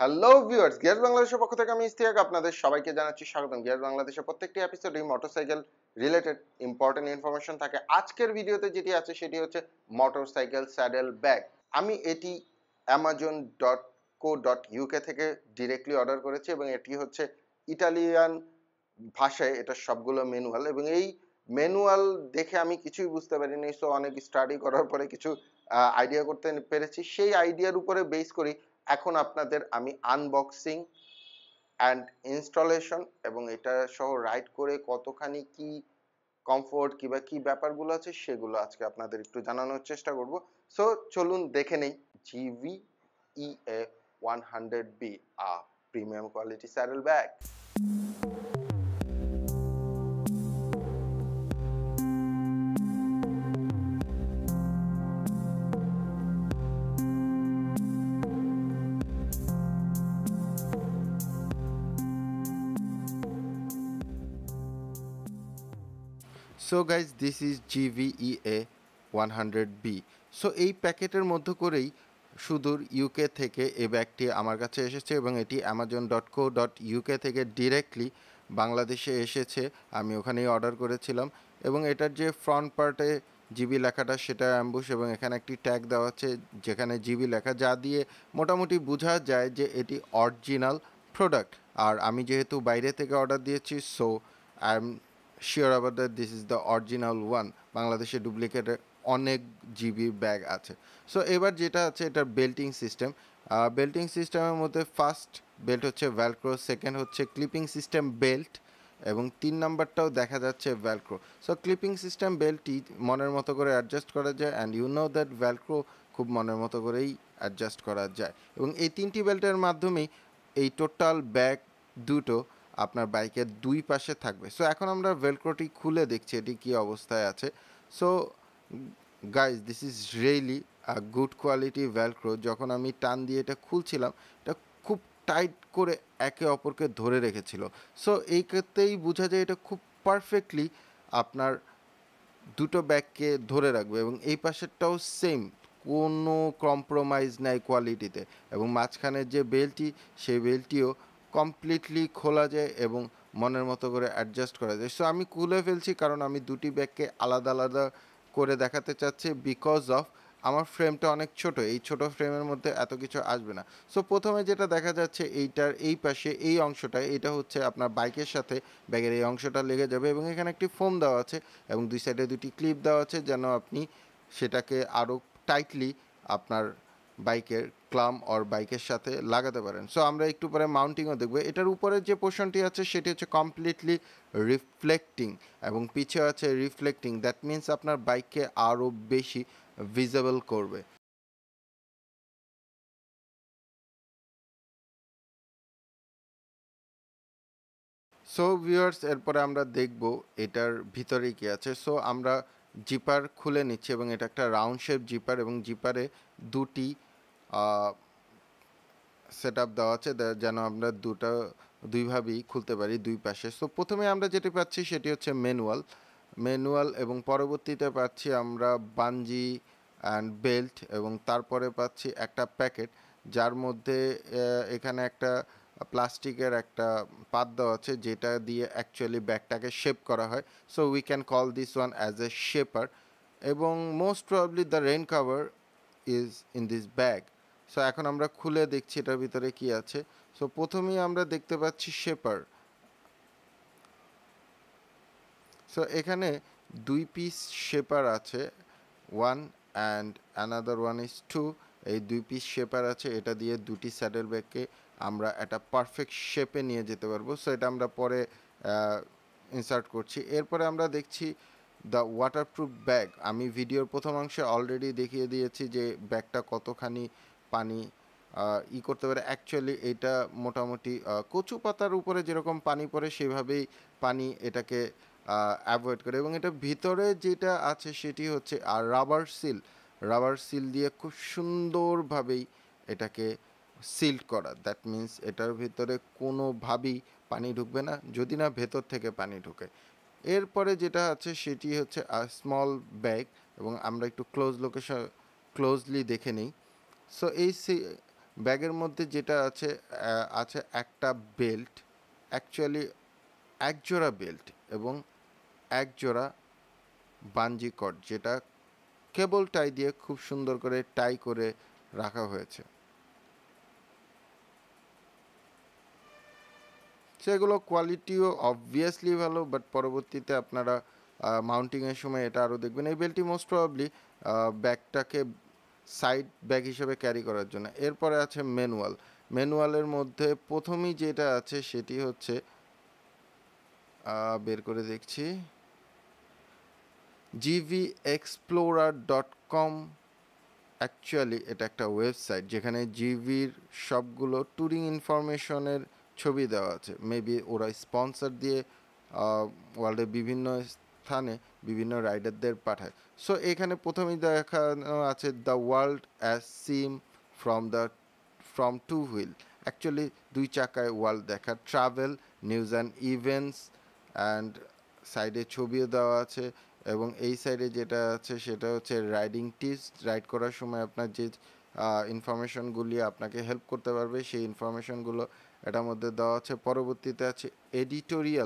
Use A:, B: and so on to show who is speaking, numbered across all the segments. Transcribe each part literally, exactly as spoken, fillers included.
A: Hello viewers, gear বাংলাদেশের পক্ষ থেকে আমি ইস্তিয়াক আপনাদের সবাইকে জানাচ্ছি স্বাগতম। গিয়ার বাংলাদেশের প্রত্যেকটি এপিসোডেই মোটরসাইকেল রিলেটেড ইম্পর্টেন্ট ইনফরমেশন থাকে। আজকের ভিডিওতে যেটি আছে সেটি হচ্ছে মোটরসাইকেল স্যাডেল ব্যাগ। আমি এটি Amazon dot co dot UK থেকে ডিরেক্টলি অর্ডার করেছি এবং এটি হচ্ছে ইটালিয়ান ভাষায়, এটা সবগুলো ম্যানুয়াল এবং এই ম্যানুয়াল দেখে আমি কিছুই বুঝতে পারিনি। সো অনেক স্টাডি করার পরে কিছু আইডিয়া করতে পেরেছি। সেই আইডিয়ার উপরে বেস করি এখন আপনাদের আমি আনবক্সিং অ্যান্ড ইনস্টলেশন এবং এটা সহ রাইড করে কতখানি কি কমফোর্ট কিংবা কি ব্যাপারগুলো আছে সেগুলো আজকে আপনাদের একটু জানানোর চেষ্টা করব। সো চলুন দেখে নেই GIVI E A one hundred B a premium quality saddle bag. So guys, this is GIVI E A one hundred B. So এই প্যাকেটের মধ্যে করেই সুদূর ইউকে থেকে এই ব্যাগটি আমার কাছে এসেছে এবং এটি Amazon dot co dot UK থেকে ডিরেক্টলি বাংলাদেশে এসেছে। আমি ওখানেই অর্ডার করেছিলাম এবং এটার যে ফ্রন্ট পার্টে জিবি লেখাটা সেটা অ্যাম্বুশ এবং এখানে একটি ট্যাগ দেওয়া আছে যেখানে জিবি লেখা, যা দিয়ে মোটামুটি বোঝা যায় যে এটি অরিজিনাল প্রোডাক্ট। আর আমি যেহেতু বাইরে থেকে অর্ডার দিয়েছি, so I am sure about that this is the original one. বাংলাদেশে ডুপ্লিকেটের অনেক জিবি ব্যাগ আছে। সো এবার যেটা আছে এটার বেল্টিং সিস্টেম। বেল্টিং সিস্টেমের মধ্যে ফার্স্ট বেল্ট হচ্ছে ভ্যালক্রো, সেকেন্ড হচ্ছে ক্লিপিং সিস্টেম বেল্ট এবং তিন নাম্বারটাও দেখা যাচ্ছে ভ্যালক্রো। সো ক্লিপিং সিস্টেম বেল্টটি মনের মতো করে অ্যাডজাস্ট করা যায় and you know that velcro খুব মনের মতো করেই অ্যাডজাস্ট করা যায় এবং এই তিনটি বেল্টের মাধ্যমেই এই টোটাল ব্যাগ দুটো আপনার বাইকের দুই পাশে থাকবে। সো এখন আমরা ভেলক্রোটি খুলে দেখছি এটি কী অবস্থায় আছে। So guys, this is really a good quality velcro. যখন আমি টান দিয়ে এটা খুলছিলাম, এটা খুব টাইট করে একে অপরকে ধরে রেখেছিল। সো এই ক্ষেত্রেই বোঝা যায় এটা খুব পারফেক্টলি আপনার দুটো ব্যাগকে ধরে রাখবে এবং এই পাশেরটাও সেম, কোনো কম্প্রোমাইজ নাই কোয়ালিটিতে এবং মাঝখানের যে বেল্টটি সেই বেল্টটিও কমপ্লিটলি খোলা যায় এবং মনের মতো করে অ্যাডজাস্ট করা যায়। সো আমি খুলে ফেলছি কারণ আমি দুটি ব্যাগকে আলাদা আলাদা করে দেখাতে চাচ্ছি বিকজ অফ আমার ফ্রেমটা অনেক ছোট, এই ছোট ফ্রেমের মধ্যে এত কিছু আসবে না। সো প্রথমে যেটা দেখা যাচ্ছে এইটার এই পাশে এই অংশটা, এটা হচ্ছে আপনার বাইকের সাথে ব্যাগের এই অংশটা লেগে যাবে এবং এখানে একটি ফোম দেওয়া আছে এবং দুই সাইডে দুটি ক্লিপ দেওয়া আছে যেন আপনি সেটাকে আরও টাইটলি আপনার বাইকের ক্লাম অর বাইকের সাথে লাগাতে পারেন। সো আমরা একটু পরে মাউন্টিংও দেখব। এটার উপরে যে পোর্শনটি আছে সেটি হচ্ছে কমপ্লিটলি রিফ্লেক্টিং এবং পিছে আছে রিফ্লেক্টিং, দ্যাট মিন্স আপনার বাইককে আরও বেশি ভিজিবল করবে। সো ভিউয়ার্স, এরপরে আমরা দেখব এটার ভিতরে কি আছে। সো আমরা জিপার খুলে নিচ্ছি এবং এটা একটা রাউন্ড শেপ জিপার এবং জিপারে দুটি সেট আপ দেওয়া আছে যেন আমরা দুটো দুইভাবেই খুলতে পারি দুই পাশে। সো প্রথমে আমরা যেটি পাচ্ছি সেটি হচ্ছে ম্যানুয়াল ম্যানুয়াল এবং পরবর্তীতে পাচ্ছি আমরা বাঞ্জি অ্যান্ড বেল্ট এবং তারপরে পাচ্ছি একটা প্যাকেট যার মধ্যে এখানে একটা প্লাস্টিকের একটা পাত দেওয়া আছে যেটা দিয়ে অ্যাকচুয়ালি ব্যাগটাকে শেপ করা হয়। So we can call this one as a shaper এবং most probably the rain cover is in this bag. So এখন আমরা খুলে দেখছি এটার ভিতরে কি আছে। সো প্রথমেই আমরা দেখতে পাচ্ছি শেপার। সো এখানে দুই পিস শেপার আছে, one and another one is two. এই দুই পিস শেপার আছে, এটা দিয়ে দুটি স্যাডেল ব্যাগকে আমরা একটা পারফেক্ট শেপে নিয়ে যেতে পারবো। সো এটা আমরা পরে ইনসার্ট করছি। এরপরে আমরা দেখছি দ্য ওয়াটারপ্রুফ ব্যাগ। আমি ভিডিওর প্রথম অংশে অলরেডি দেখিয়ে দিয়েছি যে ব্যাগটা কতখানি পানি ই করতে পারে। অ্যাকচুয়ালি এটা মোটামুটি কচু পাতার উপরে যেরকম পানি পড়ে সেভাবেই পানি এটাকে অ্যাভয়েড করে এবং এটা ভিতরে যেটা আছে সেটি হচ্ছে আর রাবার সিল রাবার সিল দিয়ে খুব সুন্দরভাবেই এটাকে সিল্ড করা। দ্যাট মিন্স এটার ভিতরে কোনোভাবেই পানি ঢুকবে না যদি না ভেতর থেকে পানি ঢুকে। এরপরে যেটা আছে সেটি হচ্ছে স্মল ব্যাগ এবং আমরা একটু ক্লোজ লোকেশন ক্লোজলি দেখে নিই। সো এই ব্যাগের মধ্যে যেটা আছে আছে একটা বেল্ট, অ্যাকচুয়ালি এক জোড়া বেল্ট এবং এক জোড়া বাঞ্জি কর্ড, যেটা কেবল টাই দিয়ে খুব সুন্দর করে টাই করে রাখা হয়েছে। সেগুলো কোয়ালিটিও অবভিয়াসলি ভালো, বাট পরবর্তীতে আপনারা মাউন্টিংয়ের সময় এটা আরও দেখবেন। এই বেল্টটি মোস্ট প্রবাবলি ব্যাগটাকে সাইড ব্যাগ হিসেবে ক্যারি করার জন্য। এরপরে আছে ম্যানুয়াল। ম্যানুয়ালের মধ্যে প্রথমেই যেটা আছে সেটি হচ্ছে, বের করে দেখছি, GIVI explorer dot com. Actually এটা একটা ওয়েবসাইট যেখানে জিভির সবগুলো ট্যুরিং ইনফরমেশনের ছবি দেওয়া আছে। মেবি ওরা স্পন্সর দিয়ে ওয়ার্ল্ডের বিভিন্ন স্থানে বিভিন্ন রাইডারদের পাঠায়। সো এখানে প্রথমেই দেখানো আছে the world as seen from the from two wheel. Actually দুই চাকায় ওয়ার্ল্ড দেখা, travel, news and events, and সাইডে ছবিও দেওয়া আছে। এবং এই সাইডে যেটা আছে সেটা হচ্ছে রাইডিং টিপস। রাইড করার সময় আপনার যে ইনফরমেশনগুলি আপনাকে হেল্প করতে পারবে সেই ইনফরমেশনগুলো এটার মধ্যে দেওয়া আছে। পরবর্তীতে আছে editorial.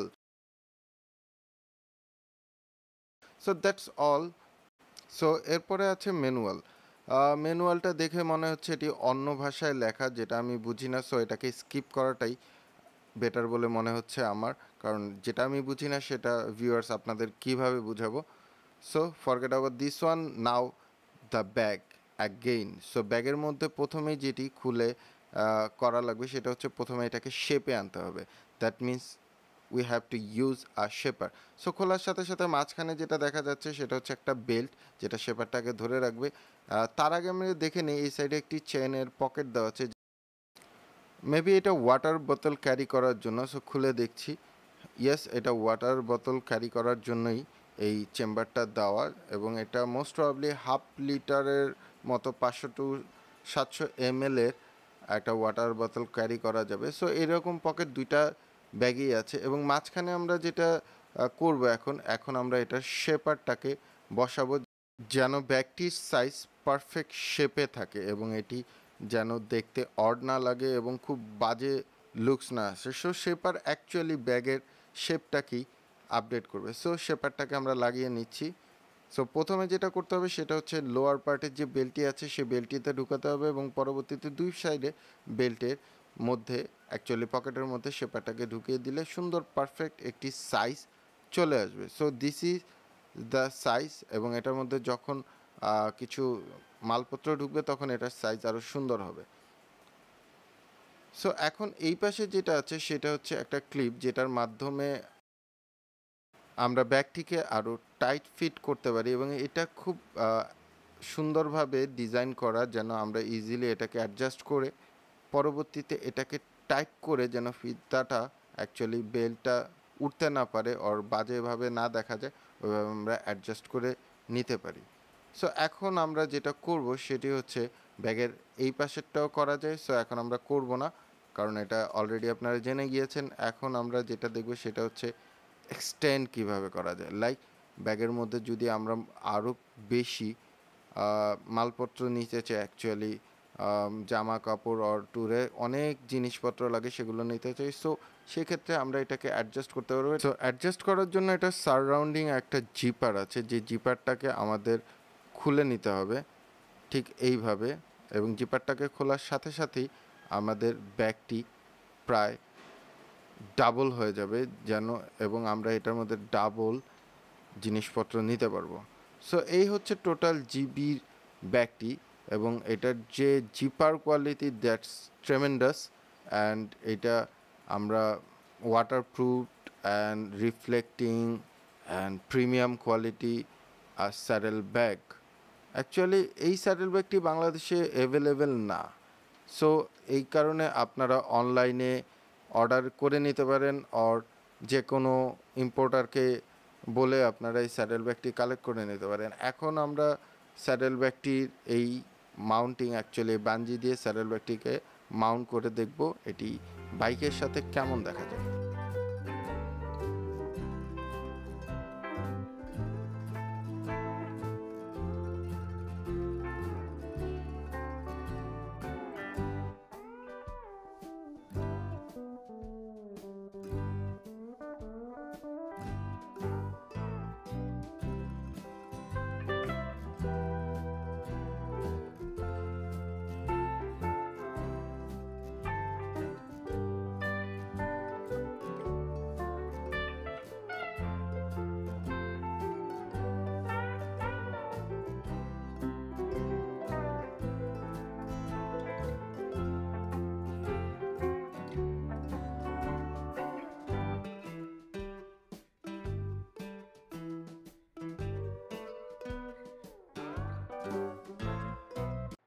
A: So that's all. So এরপরে আছে ম্যানুয়াল। ম্যানুয়ালটা দেখে মনে হচ্ছে এটি অন্য ভাষায় লেখা, যেটা আমি বুঝি না। সো এটাকে স্কিপ করাটাই বেটার বলে মনে হচ্ছে আমার, কারণ যেটা আমি বুঝি না সেটা ভিউয়ার্স আপনাদের কিভাবে বুঝাবো। So forget about this one, now the bag again. So ব্যাগের মধ্যে প্রথমেই যেটি খুলে করা লাগবে সেটা হচ্ছে প্রথমে এটাকে শেপে আনতে হবে। That means we have to use a shaper. So খোলার সাথে সাথে মাঝখানে যেটা দেখা যাচ্ছে সেটা হচ্ছে একটা বেল্ট, যেটা শেপারটাকে ধরে রাখবে। তার আগে আমরা দেখে নিই এই সাইডে একটি চেনের পকেট দেওয়া আছে, মেবি এটা ওয়াটার বোতল ক্যারি করার জন্য। সো খুলে দেখছি, ইয়েস, এটা ওয়াটার বোতল ক্যারি করার জন্যই এই চেম্বারটা দেওয়া, এবং এটা মোস্ট প্রবাবলি হাফ লিটারের মতো পাঁচশো টু সাতশো এম এর একটা ওয়াটার বোতল ক্যারি করা যাবে। সো এরকম পকেট দুইটা ব্যাগেই আছে। এবং মাঝখানে আমরা যেটা করব এখন এখন আমরা এটা শেপারটাকে বসাবো যেন ব্যাগটির সাইজ পারফেক্ট শেপে থাকে এবং এটি যেন দেখতে অড না লাগে এবং খুব বাজে লুকস না আসে। সো শেপার অ্যাকচুয়ালি ব্যাগের শেপটাকেই আপডেট করবে। সো শেপারটাকে আমরা লাগিয়ে নিচ্ছি। সো প্রথমে যেটা করতে হবে সেটা হচ্ছে লোয়ার পার্টের যে বেল্টটি আছে সেই বেল্টটিতে ঢুকাতে হবে, এবং পরবর্তীতে দুই সাইডে বেল্টের মধ্যে অ্যাকচুয়ালি পকেটের মধ্যে শেপারটাকে ঢুকিয়ে দিলে সুন্দর পারফেক্ট একটি সাইজ চলে আসবে। So this is the size, এবং এটার মধ্যে যখন কিছু মালপত্র ঢুকবে তখন এটার সাইজ আরও সুন্দর হবে। সো এখন এই পাশে যেটা আছে সেটা হচ্ছে একটা ক্লিপ, যেটার মাধ্যমে আমরা ব্যাগটিকে আরও টাইট ফিট করতে পারি, এবং এটা খুব সুন্দরভাবে ডিজাইন করা যেন আমরা ইজিলি এটাকে অ্যাডজাস্ট করে পরবর্তীতে এটাকে টাইট করে যেন ফিতাটা অ্যাকচুয়ালি বেল্টটা উঠতে না পারে ওর বাজেভাবে না দেখা যায়, ওইভাবে আমরা অ্যাডজাস্ট করে নিতে পারি। সো এখন আমরা যেটা করব সেটি হচ্ছে ব্যাগের এই পাশেরটাও করা যায়। সো এখন আমরা করব না, কারণ এটা অলরেডি আপনারা জেনে গিয়েছেন। এখন আমরা যেটা দেখব সেটা হচ্ছে এক্সটেন্ড কিভাবে করা যায়। লাইক ব্যাগের মধ্যে যদি আমরা আরও বেশি মালপত্র নিতে চাই, অ্যাকচুয়ালি জামা কাপড় অর ট্যুরে অনেক জিনিসপত্র লাগে, সেগুলো নিতে চাই। সো সেক্ষেত্রে আমরা এটাকে অ্যাডজাস্ট করতে পারবো। সো অ্যাডজাস্ট করার জন্য এটা সারাউন্ডিং একটা জিপার আছে, যে জিপারটাকে আমাদের খুলে নিতে হবে ঠিক এইভাবে, এবং জিপারটাকে খোলার সাথে সাথেই আমাদের ব্যাগটি প্রায় ডাবল হয়ে যাবে যেন, এবং আমরা এটার মধ্যে ডাবল জিনিসপত্র নিতে পারবো। সো এই হচ্ছে টোটাল জিবির ব্যাগটি, এবং এটার যে zipper quality that's tremendous, and এটা আমরা waterproof and reflecting and premium quality আর স্যাডেল ব্যাগ। অ্যাকচুয়ালি এই স্যাডেল ব্যাগটি বাংলাদেশে অ্যাভেলেবেল না। সো এই কারণে আপনারা অনলাইনে অর্ডার করে নিতে পারেন, অর যে কোনো ইম্পোর্টারকে বলে আপনারা এই স্যাডেল ব্যাগটি কালেক্ট করে নিতে পারেন। এখন আমরা স্যাডেল ব্যাগটির এই মাউন্টিং, অ্যাকচুয়ালি বাঞ্জি দিয়ে স্যাডেল ব্যাগটিকে মাউন্ট করে দেখব এটি বাইকের সাথে কেমন দেখা যায়।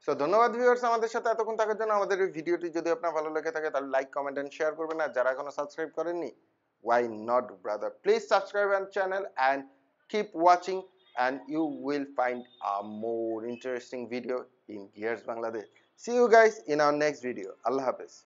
A: সো ধন্যবাদ ভিউয়ার্স আমাদের সাথে এতক্ষণ থাকার জন্য। আমাদের এই ভিডিওটি যদি আপনার ভালো লেগে থাকে তাহলে লাইক, কমেন্ট এন্ড শেয়ার করবেন। আর যারা এখনো সাবস্ক্রাইব করেননি, why not brother, please subscribe our channel and keep watching and you will find a more interesting video in Gears Bangladesh. See you guys in our next video. Allah Hafiz.